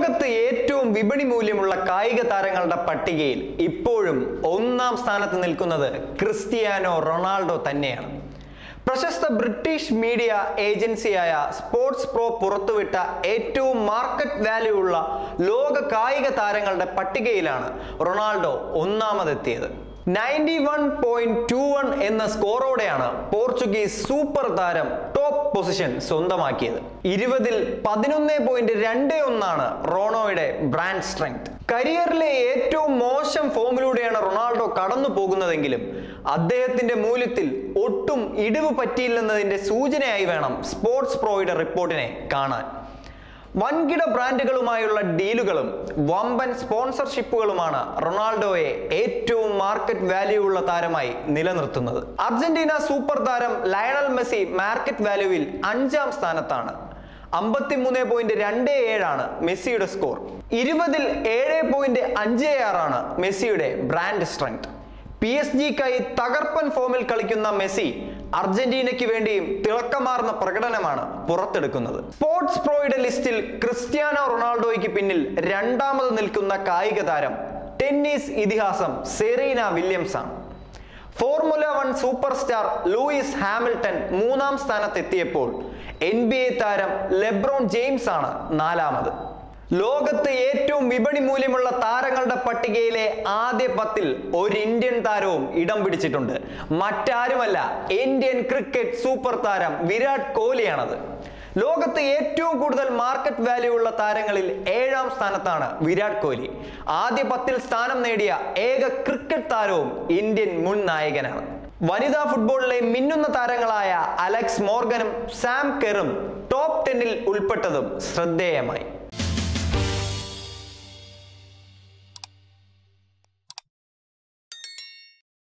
ലോകത്ത് ഏറ്റവും വിപണി മൂല്യമുള്ള കായിക താരങ്ങളുടെ പട്ടികയിൽ ഇപ്പോഴും ഒന്നാം സ്ഥാനത്ത് നിൽക്കുന്നത് ക്രിസ്ത്യാനോ റൊണാൾഡോ തന്നെയാണ്. പ്രശസ്ത ബ്രിട്ടീഷ് മീഡിയ ഏജൻസിയായ സ്പോർട്സ് പ്രോ പുറത്തുവിട്ട ഏറ്റവും മാർക്കറ്റ് വാല്യൂ ഉള്ള ലോക കായിക താരങ്ങളുടെ പട്ടികയിലാണ് റൊണാൾഡോ ഒന്നാമതെത്തിയത്. 91.21 എന്ന സ്കോറോടെയാണ് പോർച്ചുഗീസ് സൂപ്പർ താരം ടോപ്പ് പൊസിഷൻ സ്വന്തമാക്കിയത്. 20-ൽ 11.21 റോണോയുടെ ബ്രാൻഡ് സ്ട്രെങ്ത്. കരിയറിലെ ഏറ്റവും മോശം ഫോമിലൂടെയാണ് റൊണാൾഡോ കടന്നു പോകുന്നതെങ്കിലും അദ്ദേഹത്തിന്റെ മൂല്യത്തിൽ ഒട്ടും ഇടിവ് പറ്റിയില്ലെന്നതിന്റെ സൂചനയായി വേണം സ്പോർട്സ് പ്രോയുടെ റിപ്പോർട്ടിനെ കാണാൻ. വൻകിട ബ്രാൻഡുകളുമായുള്ള ഡീലുകളും വമ്പൻ സ്പോൺസർഷിപ്പുകളുമാണ് റൊണാൾഡോയെ ഏറ്റവും മാർക്കറ്റ് വാല്യൂ ഉള്ള താരമായി നിലനിർത്തുന്നത്. അർജന്റീന സൂപ്പർ താരം ലയണൽ മെസ്സി മാർക്കറ്റ് വാല്യൂവിൽ 5-ാം സ്ഥാനത്താണ്. 53.27 മെസ്സിയുടെ സ്കോർ. 20-ൽ 7.56 മെസ്സിയുടെ ബ്രാൻഡ് സ്ട്രെങ്ത്. PSG-ക്കായി തകർപ്പൻ ഫോമിൽ കളിക്കുന്ന മെസ്സി അർജന്റീനയ്ക്ക് വേണ്ടിയും തിളക്കമാർന്ന പ്രകടനമാണ് പുറത്തെടുക്കുന്നത്. സ്പോർട്സ് പ്രോയുടെ ലിസ്റ്റിൽ ക്രിസ്ത്യാനോ റൊണാൾഡോയ്ക്ക് പിന്നിൽ രണ്ടാമത് നിൽക്കുന്ന കായിക താരം ടെന്നീസ് ഇതിഹാസം സെറീന വില്യംസ് ആണ്. Formula 1 super star Lewis Hamilton 3-ാം സ്ഥാനത്തെത്തിയപ്പോൾ NBA താരം ലെബ്രോൺ ജെയിംസ് ആണ് 4-ാമത്. ലോകത്ത് ഏറ്റവും വിപണി മൂല്യമുള്ള താരങ്ങളുടെ പട്ടികയിലെ ആദ്യ 10-ൽ ഒരു ഇന്ത്യൻ താരവും ഇടം പിടിച്ചിട്ടുണ്ട്. മറ്റാരുമല്ല, ഇന്ത്യൻ ക്രിക്കറ്റ് സൂപ്പർ താരം വിരാട് കോഹ്ലിയാണത്. ലോകത്ത് ഏറ്റവും കൂടുതൽ മാർക്കറ്റ് വാല്യൂ ഉള്ള താരങ്ങളിൽ 7-ാം സ്ഥാനത്താണ് വിരാട് കോഹ്ലി. ആദ്യ 10-ൽ സ്ഥാനം നേടിയ ഏക ക്രിക്കറ്റ് താരവും ഇന്ത്യൻ മുൻ നായകനാണ്. വനിതാ ഫുട്ബോളിലെ മിന്നുന്ന താരങ്ങളായ അലക്സ് മോർഗനും സാം കെറും ടോപ്പ് 10-ൽ ഉൾപ്പെട്ടതും ശ്രദ്ധേയമായി.